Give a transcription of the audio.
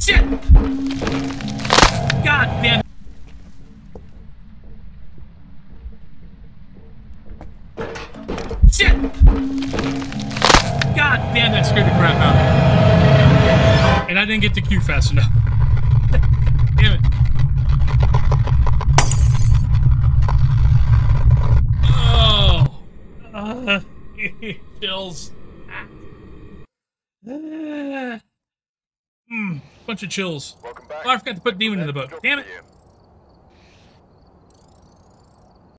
Shit! God damn it. Shit! God damn, that scared the crap out of me. And I didn't get to Q fast enough. Damn it. Oh. Chills. Bunch of chills. Oh, I forgot to put Demon in the book. Damn it.